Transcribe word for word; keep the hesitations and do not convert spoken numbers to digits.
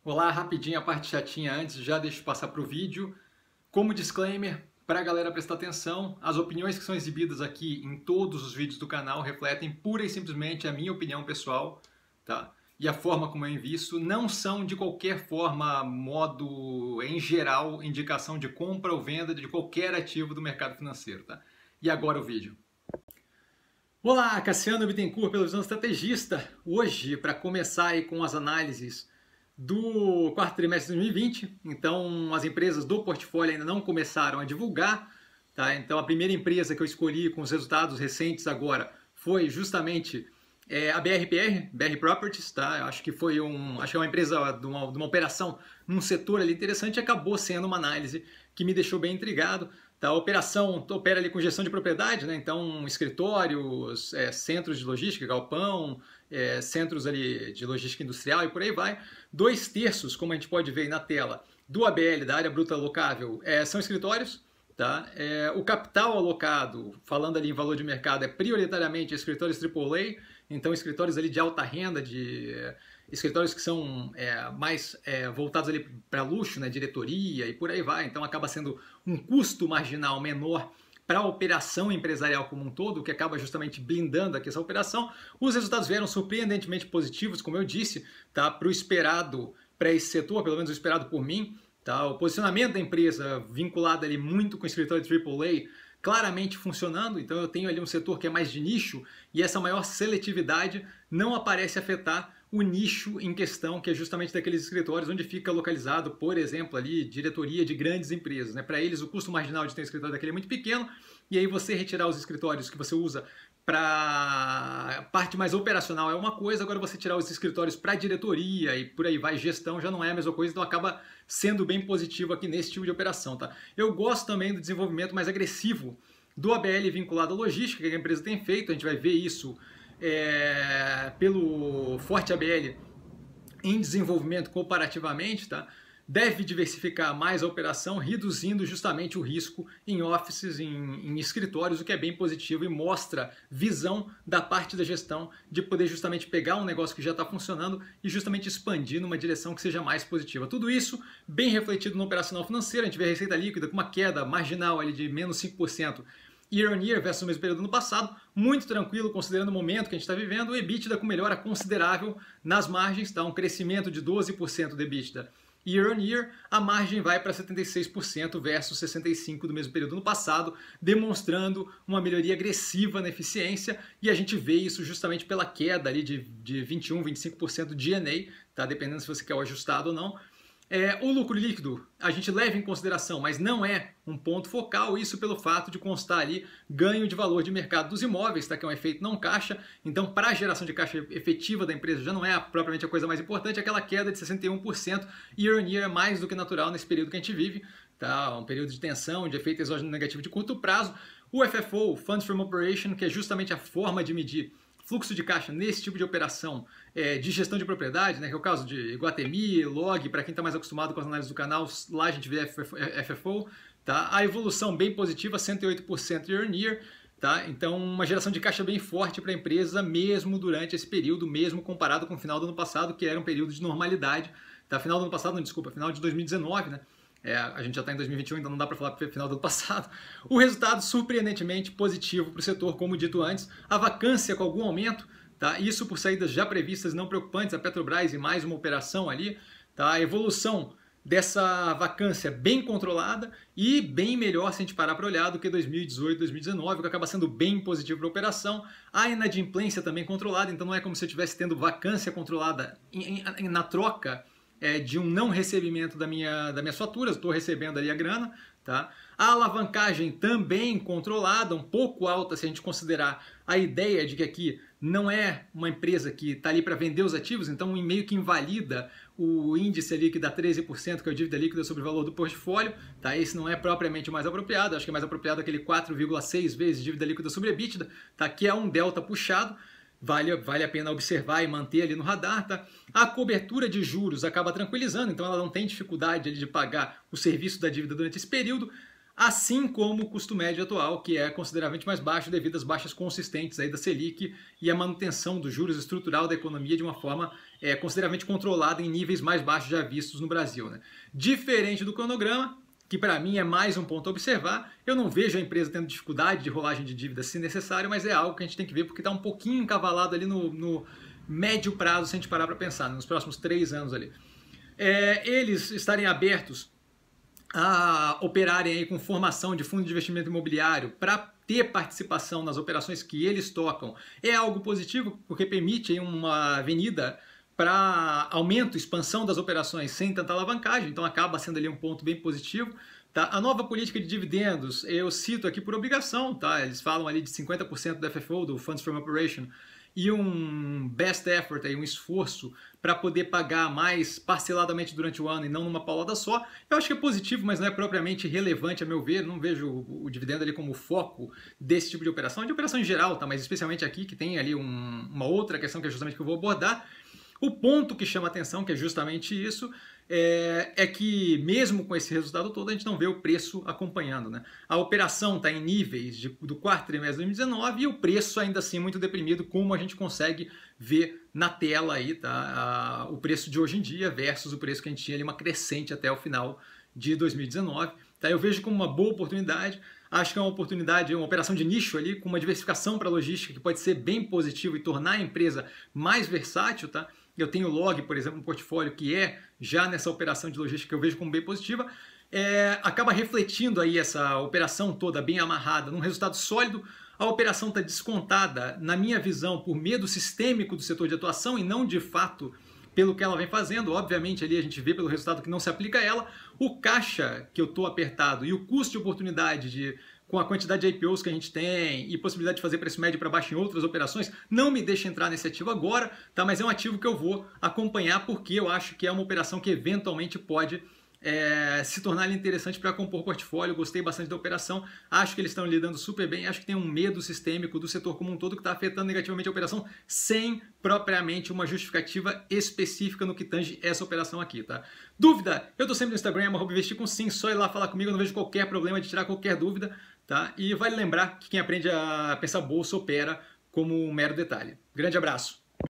Olá, rapidinho a parte chatinha antes, já deixo eu passar para o vídeo. Como disclaimer, para a galera prestar atenção, as opiniões que são exibidas aqui em todos os vídeos do canal refletem pura e simplesmente a minha opinião pessoal, tá? E a forma como eu invisto não são de qualquer forma, modo, em geral, indicação de compra ou venda de qualquer ativo do mercado financeiro, tá? E agora o vídeo. Olá, Cassiano Bittencourt, pela Visão Estrategista. Hoje, para começar aí com as análises do quarto trimestre de dois mil e vinte, então as empresas do portfólio ainda não começaram a divulgar, tá? Então a primeira empresa que eu escolhi com os resultados recentes agora foi justamente é, a B R P R, B R Properties, tá? Eu acho que foi um, acho que é uma empresa de uma, de uma operação num setor ali interessante e acabou sendo uma análise que me deixou bem intrigado. Tá? A operação opera ali com gestão de propriedade, né? Então escritórios, é, centros de logística, galpão, é, centros ali de logística industrial e por aí vai. Dois terços, como a gente pode ver aí na tela, do A B L, da área bruta alocável, é, são escritórios. Tá? É, o capital alocado, falando ali em valor de mercado, é prioritariamente escritórios triplo A, então escritórios ali de alta renda, de é, escritórios que são é, mais é, voltados ali para luxo, né, diretoria e por aí vai, então acaba sendo um custo marginal menor para a operação empresarial como um todo, o que acaba justamente blindando aqui essa operação. Os resultados vieram surpreendentemente positivos, como eu disse, tá? Para o esperado para esse setor, pelo menos o esperado por mim. Tá? O posicionamento da empresa vinculado ali muito com o escritório triplo A claramente funcionando, então eu tenho ali um setor que é mais de nicho e essa maior seletividade não aparece afetar o nicho em questão, que é justamente daqueles escritórios onde fica localizado, por exemplo, ali diretoria de grandes empresas. Né? Para eles o custo marginal de ter um escritório daquele é muito pequeno e aí você retirar os escritórios que você usa para parte mais operacional é uma coisa, agora você tirar os escritórios para diretoria e por aí vai, gestão já não é a mesma coisa, então acaba sendo bem positivo aqui nesse tipo de operação. Tá? Eu gosto também do desenvolvimento mais agressivo do A B L vinculado à logística que a empresa tem feito, a gente vai ver isso é, pelo Forte A B L em desenvolvimento comparativamente, tá? Deve diversificar mais a operação, reduzindo justamente o risco em offices, em, em escritórios, o que é bem positivo e mostra visão da parte da gestão de poder justamente pegar um negócio que já está funcionando e justamente expandir numa direção que seja mais positiva. Tudo isso bem refletido no operacional financeiro, a gente vê a receita líquida com uma queda marginal ali de menos cinco por cento year on year versus o mesmo período do ano passado, muito tranquilo considerando o momento que a gente está vivendo, o EBITDA com melhora considerável nas margens, tá? Um crescimento de doze por cento do EBITDA year on year, a margem vai para setenta e seis por cento versus sessenta e cinco por cento do mesmo período no passado, demonstrando uma melhoria agressiva na eficiência, e a gente vê isso justamente pela queda ali de, de vinte e um, vinte e cinco por cento de G N A, tá? Dependendo se você quer o ajustado ou não. É, o lucro líquido a gente leva em consideração, mas não é um ponto focal, isso pelo fato de constar ali ganho de valor de mercado dos imóveis, tá? Que é um efeito não caixa, então para a geração de caixa efetiva da empresa já não é propriamente a coisa mais importante, aquela queda de sessenta e um por cento year on year é mais do que natural nesse período que a gente vive, tá? Um período de tensão, de efeito exógeno negativo de curto prazo. O F F O, Funds from Operation, que é justamente a forma de medir fluxo de caixa nesse tipo de operação é, de gestão de propriedade, né, que é o caso de Iguatemi, Log, para quem está mais acostumado com as análises do canal, lá a gente vê F F O, tá? A evolução bem positiva, cento e oito por cento year on year, tá? Então uma geração de caixa bem forte para a empresa, mesmo durante esse período, mesmo comparado com o final do ano passado, que era um período de normalidade, tá? Final do ano passado, não, desculpa, final de dois mil e dezenove, né? É, a gente já está em dois mil e vinte e um, então não dá para falar para o final do ano passado. O resultado surpreendentemente positivo para o setor, como dito antes. A vacância com algum aumento, tá? Isso por saídas já previstas não preocupantes, a Petrobras e mais uma operação ali. Tá? A evolução dessa vacância bem controlada e bem melhor se a gente parar para olhar do que dois mil e dezoito, dois mil e dezenove, que acaba sendo bem positivo para a operação. A inadimplência também controlada, então não é como se eu estivesse tendo vacância controlada em, em, na troca É, de um não recebimento da minha, das minhas faturas, estou recebendo ali a grana, tá? A alavancagem também controlada, um pouco alta se a gente considerar a ideia de que aqui não é uma empresa que está ali para vender os ativos, então meio que invalida o índice ali que dá treze por cento, que é o dívida líquida sobre o valor do portfólio, tá? Esse não é propriamente o mais apropriado, acho que é mais apropriado aquele quatro vírgula seis vezes dívida líquida sobre EBITDA, tá? Que é um delta puxado. Vale, vale a pena observar e manter ali no radar, tá? A cobertura de juros acaba tranquilizando, então ela não tem dificuldade ali de pagar o serviço da dívida durante esse período. assim como o custo médio atual, que é consideravelmente mais baixo devido às baixas consistentes aí da Selic e a manutenção dos juros estrutural da economia de uma forma é, consideravelmente controlada em níveis mais baixos já vistos no Brasil, né? Diferente do cronograma, que para mim é mais um ponto a observar, eu não vejo a empresa tendo dificuldade de rolagem de dívida se necessário, mas é algo que a gente tem que ver porque está um pouquinho encavalado ali no, no médio prazo, se a gente parar para pensar, nos próximos três anos ali. É, eles estarem abertos a operarem aí com formação de fundo de investimento imobiliário para ter participação nas operações que eles tocam é algo positivo, porque permite aí uma avenida para aumento, expansão das operações sem tanta alavancagem, então acaba sendo ali um ponto bem positivo. Tá? A nova política de dividendos, eu cito aqui por obrigação, tá? Eles falam ali de cinquenta por cento do F F O, do Funds from Operation, e um best effort, aí, um esforço para poder pagar mais parceladamente durante o ano e não numa paulada só. Eu acho que é positivo, mas não é propriamente relevante a meu ver. Não vejo o, o dividendo ali como foco desse tipo de operação, de operação em geral, tá? Mas especialmente aqui, que tem ali um, uma outra questão que é justamente que eu vou abordar. O ponto que chama atenção, que é justamente isso, é, é que mesmo com esse resultado todo, a gente não vê o preço acompanhando, né? A operação está em níveis de, do quarto trimestre de dois mil e dezenove e o preço ainda assim muito deprimido, como a gente consegue ver na tela aí, tá? A, o preço de hoje em dia versus o preço que a gente tinha ali, uma crescente até o final de dois mil e dezenove. Tá? Eu vejo como uma boa oportunidade. Acho que é uma oportunidade, uma operação de nicho ali, com uma diversificação para a logística que pode ser bem positivo e tornar a empresa mais versátil, tá? Eu tenho log, por exemplo, no portfólio, que é já nessa operação de logística que eu vejo como bem positiva. É, acaba refletindo aí essa operação toda bem amarrada num resultado sólido. A operação está descontada, na minha visão, por medo sistêmico do setor de atuação e não de fato pelo que ela vem fazendo. Obviamente ali a gente vê pelo resultado que não se aplica a ela. O caixa que eu estou apertado e o custo de oportunidade de, com a quantidade de I P Os que a gente tem e possibilidade de fazer preço médio para baixo em outras operações, não me deixa entrar nesse ativo agora, tá? Mas é um ativo que eu vou acompanhar porque eu acho que é uma operação que eventualmente pode É, se tornar interessante para compor o portfólio. Gostei bastante da operação, acho que eles estão lidando super bem, acho que tem um medo sistêmico do setor como um todo que está afetando negativamente a operação sem propriamente uma justificativa específica no que tange essa operação aqui, tá? Dúvida? Eu estou sempre no Instagram, arroba investir com sim, só ir lá falar comigo, eu não vejo qualquer problema de tirar qualquer dúvida, tá? E vale lembrar que quem aprende a pensar bolsa opera como um mero detalhe. Grande abraço!